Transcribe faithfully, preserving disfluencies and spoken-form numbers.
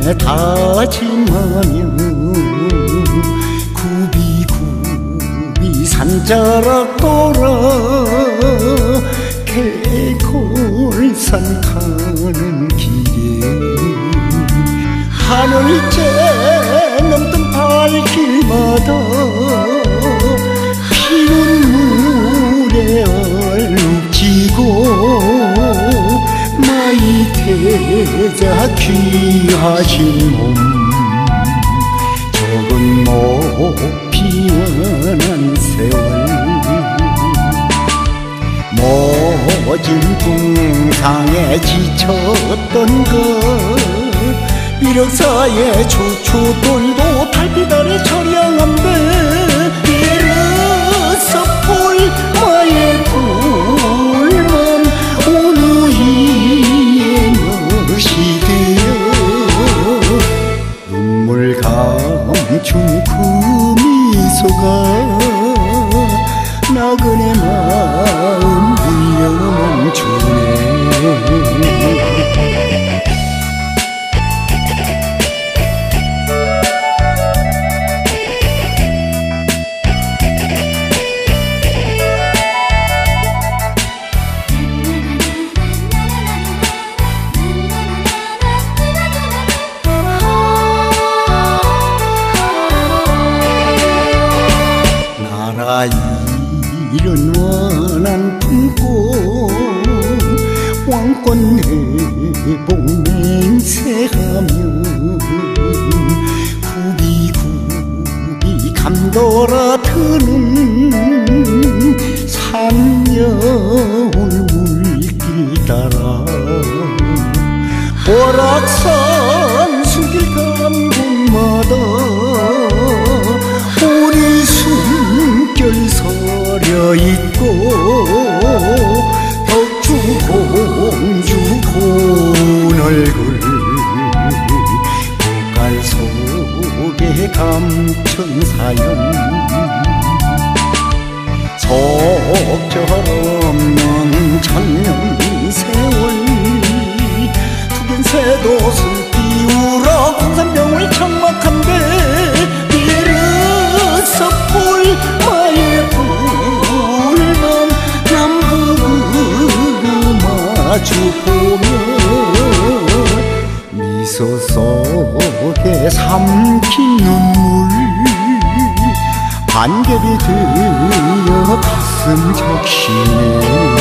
다짐하며 굽이굽이 산자락 돌아 개골산 가는 길에 하늘째 넘던 발길마다 피운 물에 얼룩지고 마이 태자 귀하신 몸 적은 못 피워난 세월 모진 궁상에 지쳤던 것 이력사에 추추돌도 달빛 아래 처량한데 비로소 불마의 불만 어느 이에 멋이 되어 눈물 감춘 그 미소가 나그네 마음 울려멈추네. 나라 이런 원한 품고 왕권 회복 맹세하며 굽이굽이 감돌아 드는 산여울 물길 따라 오락산 수길 간 곳마다 우리 숨결 서려 있고 덕주 공주 고운 얼굴 고깔 속에 감춘 사연 속절없는 천년 세월 푸견새도 슬피 울어 공산병을 청막한데 비로소 불마의 불만 남북으로 마주보며 미소 속에 삼킨 눈물 반겹이 되어 가슴 적시네.